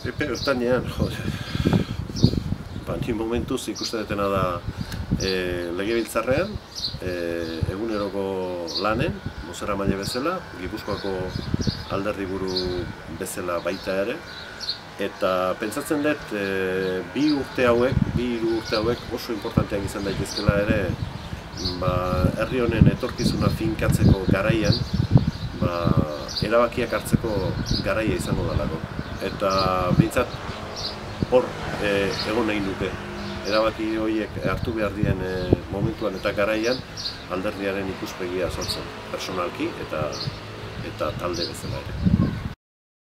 Epe ertainean, ni momentuz ikusten dutena da legebiltzarrean, eguneroko lanen, bozeramaile bezala, Gipuzkoako alderdiburu bezala baita ere, eta pentsatzen dut bi hiru urte hauek oso importanteak izan daitezkela ere, herri honen etorkizuna finkatzeko garaian, erabakiak hartzeko garaia izango dalako. Eta behintzat hor egon nahi nuke. Erabaki horiek hartu behar dien momentuan eta garaian alderdiaren ikuspegia sortzen, personalki eta talde bezala ere.